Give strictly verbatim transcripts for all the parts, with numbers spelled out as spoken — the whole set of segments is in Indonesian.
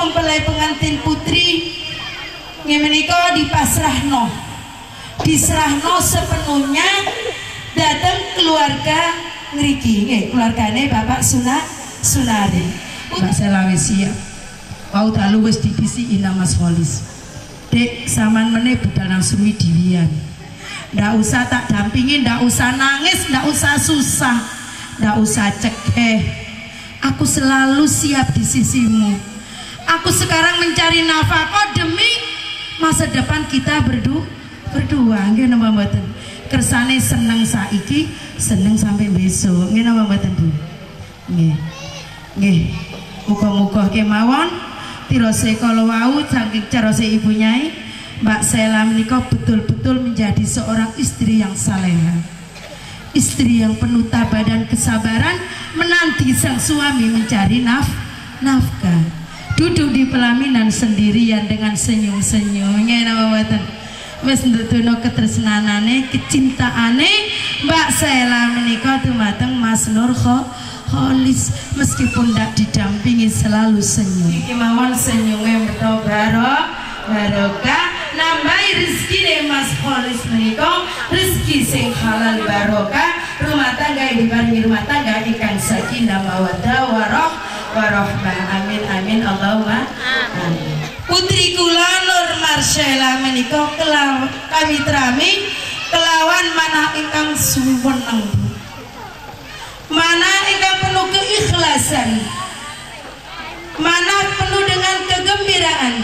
mempelai pengantin putri ngemeniko dipasrahno, diserahno sepenuhnya datang keluarga ngeriki, nggih keluargane Bapak Suna Sunari. Mbak Selawi siap. Wau dalu wis dibisi ina Mas Kholis. Dek saman meneh budal nang suwi diwian. Ndak usah tak dampingi, ndak usah nangis, ndak usah susah, ndak usah cekeh. Aku selalu siap di sisimu. Aku sekarang mencari nafkah demi masa depan kita berdua. Berdua, nggih napa mboten? Kersane seneng saiki, seneng sampai besok. Nggih napa mboten, Bu? Nggih. Nggih. Muga-muga kemawon tirose kala wau saking carose Ibu Nyai, Mbak Sela menika betul-betul menjadi seorang istri yang salehah. Istri yang penuh tabah dan kesabaran menanti sang suami mencari naf nafkah. Duduk di pelaminan sendirian dengan senyum-senyum. Nggih napa mboten? Wis ndudono ketresnanane, kecintaane Mbak Sela menika dumateng Mas Nur Kholis, meskipun tidak didampingi selalu senyum. Iki mawon senyume merto barok barokah nambahi rezeki Mas Kholis menika rezeki sing halal barokah, rumah tangga diparingi rumah tangga ingkang sakinah mawaddah warahmah. Amin amin Allahumma amin. Putri kula Nur Marcella menika kelawan kawitrami kelawan manah ingkang suweneng, mana ingkang penuh keikhlasan, mana penuh dengan kegembiraan.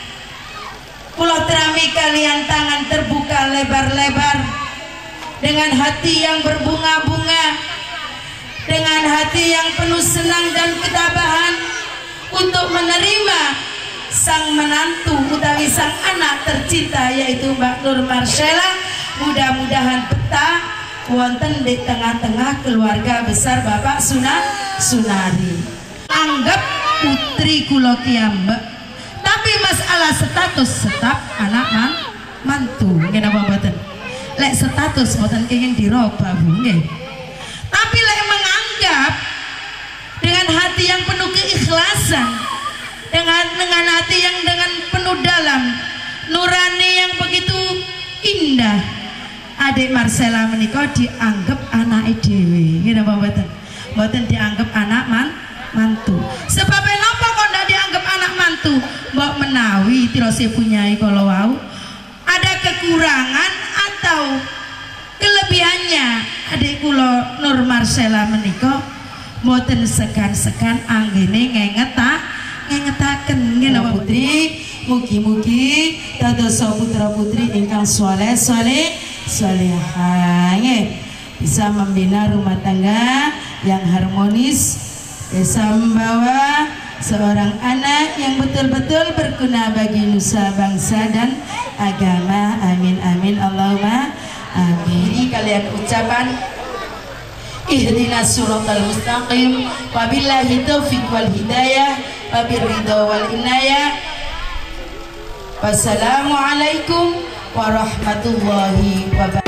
Kula terami kalian tangan terbuka lebar-lebar, dengan hati yang berbunga-bunga, dengan hati yang penuh senang dan ketabahan untuk menerima sang menantu utawi sang anak tercinta yaitu Mbak Nur Marcella. Mudah-mudahan betah wonten di tengah-tengah keluarga besar Bapak Suna Sunari. Anggap putri kula kiambek, tapi masalah status tetap anak man mantu. Nggih napa mboten? Lek status mboten kenging dirubah, Bu, nggih. Tapi lek menganggap dengan hati yang penuh keikhlasan, dengan dengan hati yang dengan penuh dalam, nurani yang begitu indah, adik Marcella menika dianggap anak dhewe. Nggih napa mboten? Mboten dianggap anak man mantu. Sebab napa kok ndak dianggap anak mantu? Mbok menawi tirose punyai kala wau ada kekurangan atau kelebihannya, adik kula Nur Marcella menika mboten segan-segan anggene ngengeta ngengetaken. Nggih napa Putri? Mugi-mugi dados putra putri ingkang saleh saleh salehah, bisa membina rumah tangga yang harmonis, bisa membawa seorang anak yang betul-betul berguna bagi nusa bangsa dan agama. Amin amin Allahumma amin. Kalian ucapan ihdinas siratal mustaqim, wabillahi taufiq wal hidayah, wabirridha wal inayah. Wassalamualaikum warahmatullahi wabarakatuh.